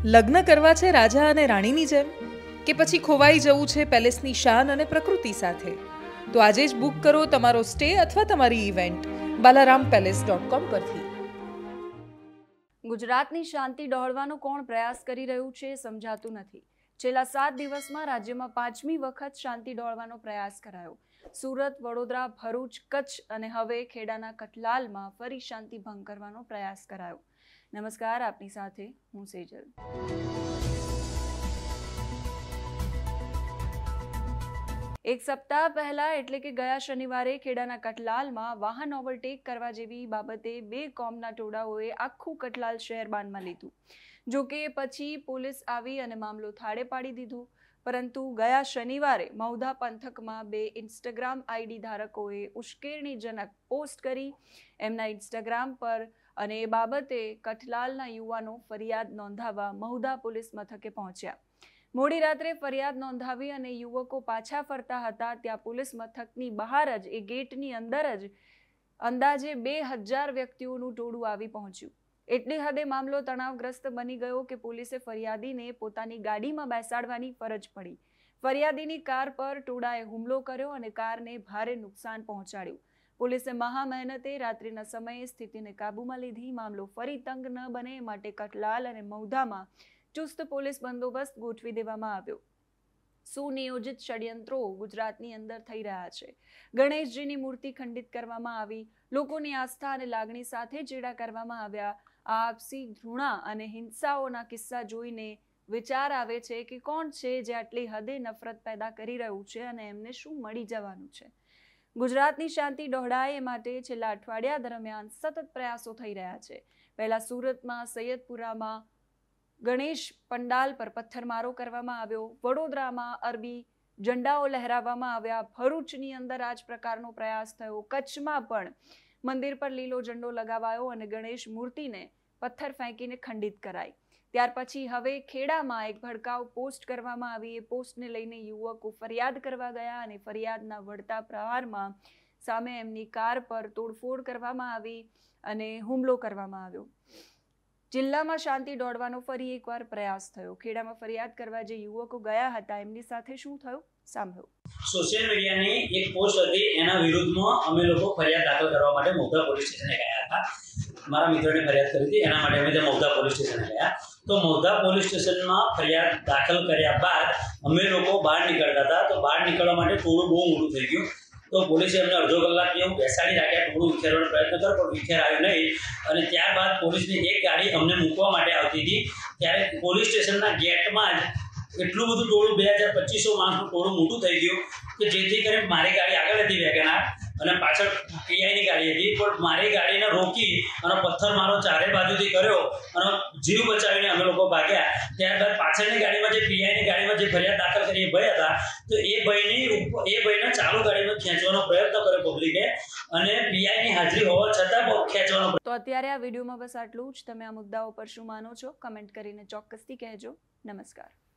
લગ્ન કરવા છે રાજા અને રાણીની જેમ, કે પછી ખોવાઈ જવું છે પેલેસની શાન અને પ્રકૃતિ સાથે? તો આજે જ બુક કરો તમારો સ્ટે અથવા તમારી ઇવેન્ટ balarampalace.com પરથી. ગુજરાતની શાંતિ ડહોળવાનો કોણ પ્રયાસ કરી રહ્યું છે સમજાતું નથી. છેલ્લા 7 દિવસમાં રાજ્યમાં 5મી વખત શાંતિ ડહોળવાનો પ્રયાસ કરાયો. સુરત, વડોદરા, ભરૂચ, કચ્છ અને હવે ખેડાના કઠલાલમાં ફરી શાંતિ ભંગ કરવાનો પ્રયાસ કરાયો. નમસ્કાર, આપની સાથે હું સેજલ. એક સપ્તાહ પહેલા એટલે કે ગયા શનિવારે ખેડાના કઠલાલમાં વાહન ઓવરટેક કરવા જેવી બાબતે 2 કોમના ટોળાઓએ આખું કઠલાલ શહેર બાનમાં લીધું. જોકે પછી પોલીસ આવી અને મામલો થાળે પાડી દીધો. પરંતુ ગયા શનિવારે મહુધા પંથકમાં 2 ઇન્સ્ટાગ્રામ આઈડી ધારકોએ ઉશ્કેરણીજનક પોસ્ટ કરી એમના ઇન્સ્ટાગ્રામ પર, અને એ બાબતે કઠલાલના યુવાનો ફરિયાદ નોંધાવવા મહુધા પોલીસ મથકે પહોંચ્યા. મોડી રાત્રે ફરિયાદ નોંધાવી અને યુવકો પાછા ફરતા હતા ત્યાં પોલીસ મથકની બહાર જ, એ ગેટની અંદર જ અંદાજે 2000 વ્યક્તિઓનું ટોળું આવી પહોંચ્યું. એટલી હદે મામલો તણાવગ્રસ્ત બની ગયો કે પોલીસે ફરિયાદીને પોતાની ગાડીમાં બેસાડવાની ફરજ પડી. ફરિયાદીની કાર પર ટોળાએ હુમલો કર્યો અને કારને ભારે નુકસાન પહોંચાડ્યું. પોલીસે મહા મહેનતે રાત્રિના સમયે સ્થિતિને કાબૂમાં લીધી. મામલો ફરી તંગ ન બને માટે કઠલાલ અને મહુધામાં ચુસ્ત પોલીસ બંદોબસ્ત ગોઠવી દેવામાં આવ્યો. સુનિયોજિત ષડયંત્રો ગુજરાતની અંદર થઈ રહ્યા છે. ગણેશજીની મૂર્તિ ખંડિત કરવામાં આવી, લોકોની આસ્થા અને લાગણી સાથે ચેડા કરવામાં આવ્યા. આ આપસી ઘૃણા અને હિંસાઓના કિસ્સા જોઈને વિચાર આવે છે કે કોણ છે જે આટલી હદે નફરત પેદા કરી રહ્યું છે અને એમને શું મળી જવાનું છે. ગુજરાતની શાંતિ ડહોળાય એ માટે છેલ્લા અઠવાડિયા દરમિયાન સતત પ્રયાસો થઈ રહ્યા છે. પહેલા સુરતમાં સૈયદપુરામાં ગણેશ પંડાલ પર પથ્થરમારો કરવામાં આવ્યો. વડોદરામાં અરબી ઝંડાઓ લહેરાવવામાં આવ્યા. ભરૂચની અંદર આ જ પ્રકારનો પ્રયાસ થયો. કચ્છમાં પણ મંદિર પર લીલો ઝંડો લગાવાયો અને ગણેશ મૂર્તિને પથ્થર ફેંકીને ખંડિત કરાઈ. ત્યાર પછી હવે ખેડામાં એક ભડકાઉ પોસ્ટ કરવામાં આવી. એ પોસ્ટને લઈને યુવકો ફરિયાદ કરવા ગયા અને ફરિયાદના વળતા પ્રહારમાં સામે એમની કાર પર તોડફોડ કરવામાં આવી અને હુમલો કરવામાં આવ્યો. જિલ્લામાં શાંતિ દોડવાનો ફરી એકવાર પ્રયાસ થયો. ખેડામાં ફરિયાદ કરવા જે યુવકો ગયા હતા એમની સાથે શું થયું સાંભળો. સોશિયલ મીડિયાની એક પોસ્ટ હતી, એના વિરુદ્ધમાં અમે લોકો ફરિયાદ દાખલ કરવા માટે મહુધા પોલીસ સ્ટેશને ગયા હતા. મારા મિત્રોને ફરિયાદ કરી હતી, એના માટે અમે ત્યાં મહુધા પોલીસ સ્ટેશને ગયા. તો મહુધા પોલીસ સ્ટેશનમાં ફરિયાદ દાખલ કર્યા બાદ અમે લોકો બહાર નીકળતા હતા. તો બહાર નીકળવા માટે થોડું બહુ મોડું થઈ ગયું. તો પોલીસે અમને અડધો કલાક જેવું બેસાડી રાખ્યા. થોડું વિખેરવાનો પ્રયત્ન કર્યો પણ વિખેર આવ્યો નહીં. અને ત્યારબાદ પોલીસની એક ગાડી અમને મૂકવા માટે આવતી હતી. ત્યારે પોલીસ સ્ટેશનના ગેટમાં જ એટલું બધું ટોળું 2200 માણસનું ટોળું મોટું થઈ ગયું કે જેથી કરીને મારી ગાડી આગળ હતી વેગનાર અને પાછળ પીઆઈની ગાડી હતી. પણ મારી ગાડીને રોકી અને પથ્થર મારો ચારે બાજુથી કર્યો અને જીવ બચાવીને અમે લોકો ભાગ્યા. ત્યારબાદ પાછળની ગાડીમાં જે પીઆઈની ગાડીમાં જે ફરિયાદ દાખલ કરી એ ભાઈ હતા, તો એ ભાઈને ચાલુ ગાડીમાં ખેંચવાનો પ્રયત્ન કર્યો પબ્લિકે અને પીઆઈની હાજરી હોવા છતાં ખેંચવાનો. તો અત્યારે આ વિડીયોમાં બસ આટલું જ. તમે આ મુદ્દાઓ પર શું માનો છો કમેન્ટ કરીને ચોક્કસથી કહેજો. નમસ્કાર.